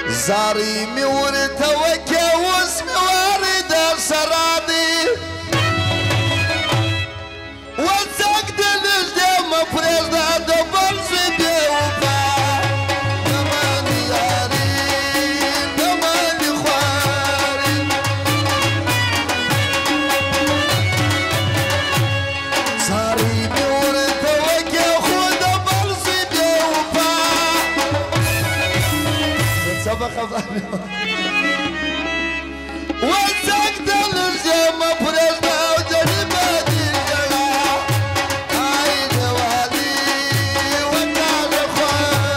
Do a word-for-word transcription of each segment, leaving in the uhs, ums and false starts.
زاري مي ورته وکه اوس مي واري در سره دي وڅک د نږدې مه پرېږده د بل زوی بې وفا نه ماني یاري نه ماني خواري زاري مي ورته وکه خو د بل زوی بې وفا څه به خبره وڅک د نږدې مه پرېږده او جریبه دي ژړه آی دیوالي وکاله خوا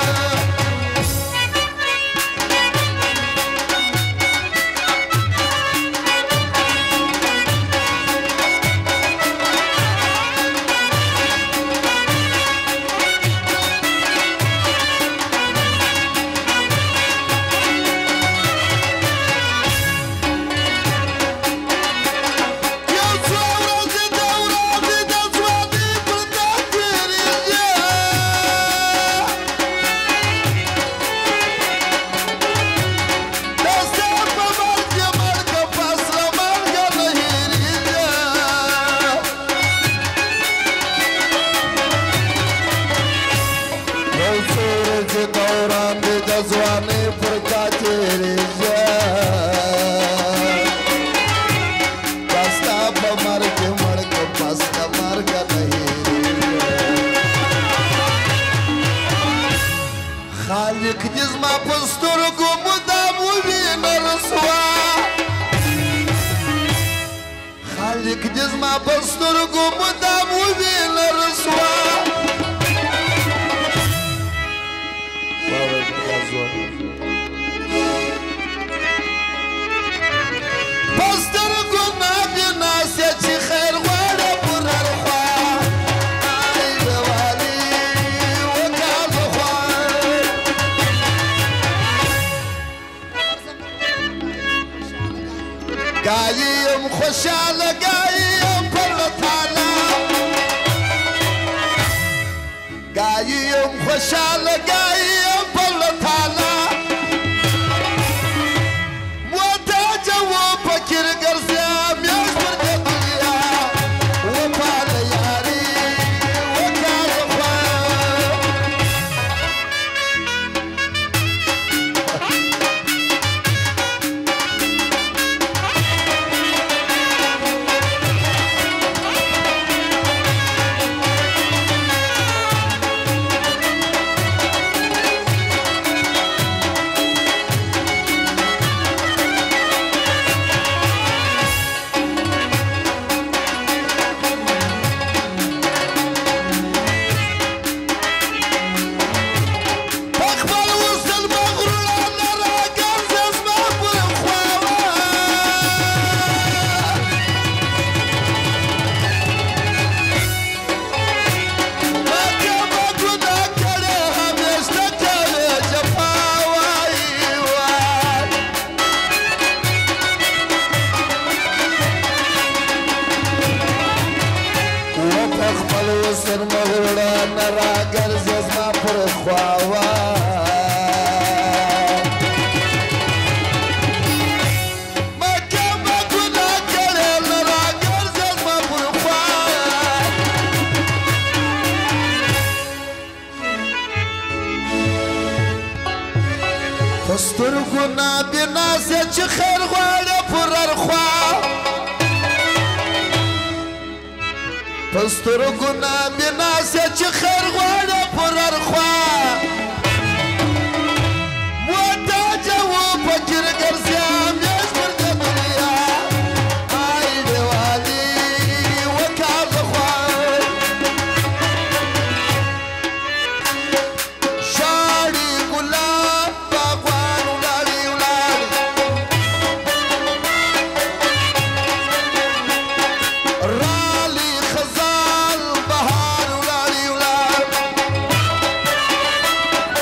خالق دې زما په سترګو مدام ووینه رسوا خالق دې زما په سترګو مدام ووینه رسوا په سترګو نابینا سې چې خیر غواړه پر هر خوا آی دیوالي وکاله خوا گایم خوشحاله گایم پر تالا گایم خوشحاله گایم پر تالا محتاج و فکر گرزیم یاش پر دنیا و پال یاری و کال خواه سر مغرورا نرا گرزی زما پر خواوا مکه ما گناه کرے نرا گرزی زما پر خواوا پستر گناه بینا سے چه خیر غواړه پر هر خوا پستر گناه بینا سے چه خیر غواړه پر هر خوا محتاج و فکر ګرځم یاش پر دنیا آی دیوالي وکاله خوا شاړي ګلاب باغوان ولاړې ولاړې رالی خزان بهار ولاړې ولاړې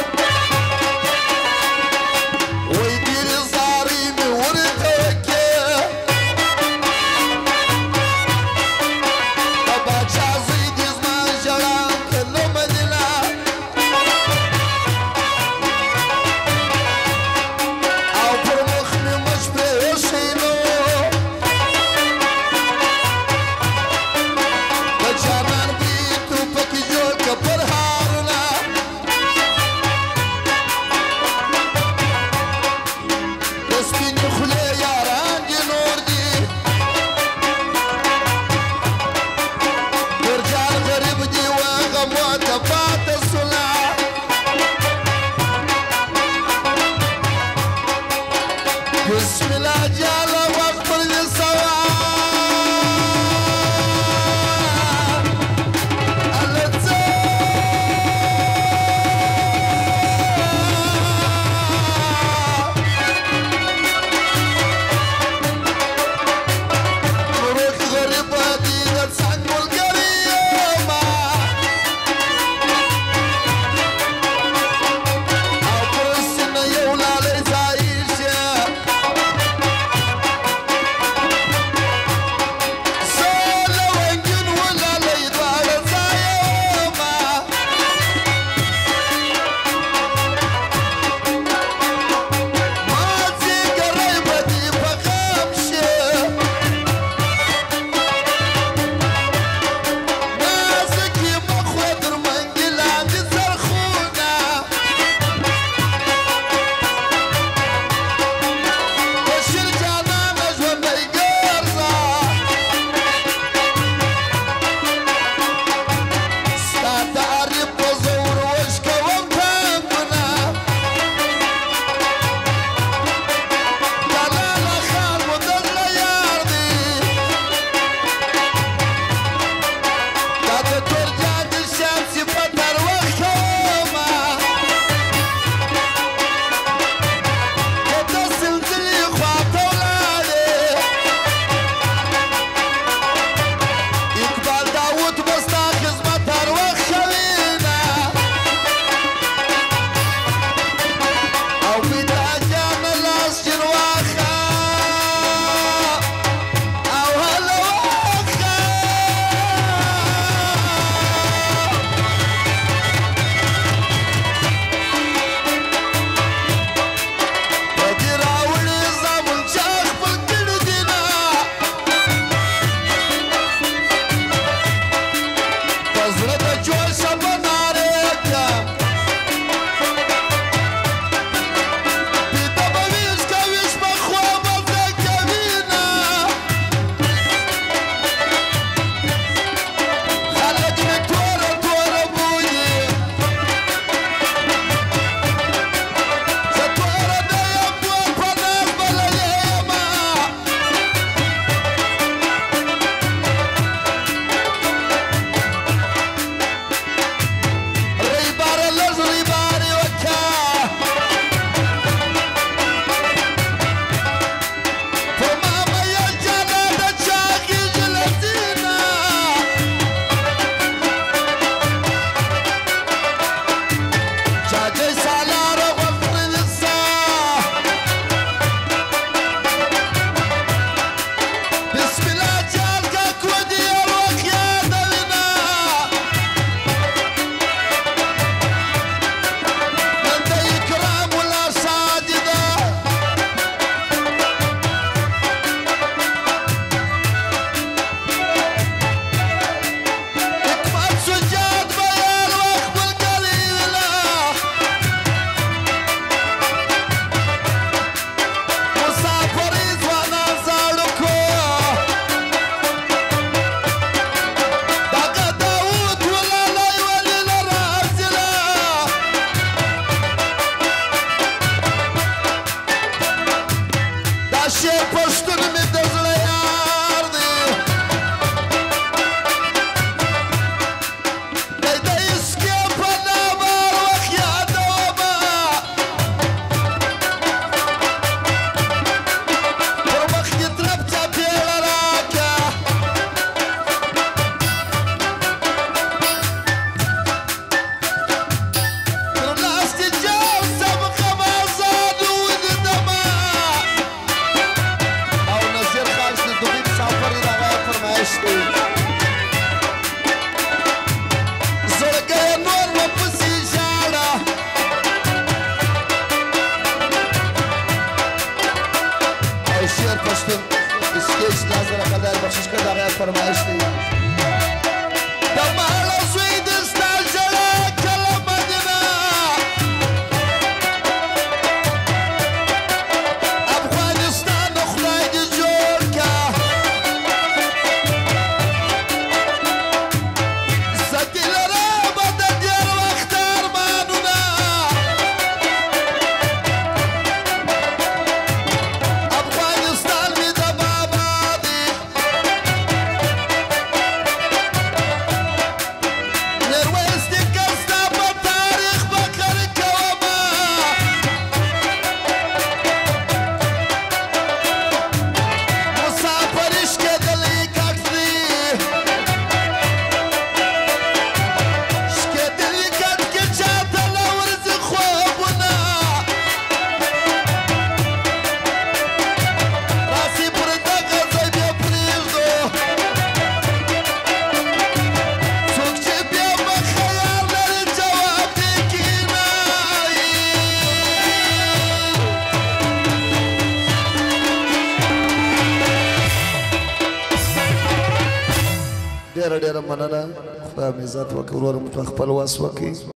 فرمایش دی د ماړه زوی د ستا ژړا کله مدینه افغانستان خدای دې جوړ کا زه دې لرمه د ډېر وخت ارمانونه افغانستان مې د بابا دی میرویس نیکه ستا په تاریخ فخر کومه مسافر شکېدلی کاک دی شکېدلی کټ کې چاته نه ورځي خوبونه راسي پر دغه ځای بیا پرېږدو څوک چې بیا به خیال لري جواب دې کینایي ډېره ډېره مننه خدای مې عزت وکړي ورور مو په خپل وس وکړي